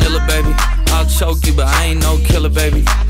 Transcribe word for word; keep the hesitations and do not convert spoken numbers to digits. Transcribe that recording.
vanilla, baby. I'll choke you, but I ain't no killer, baby.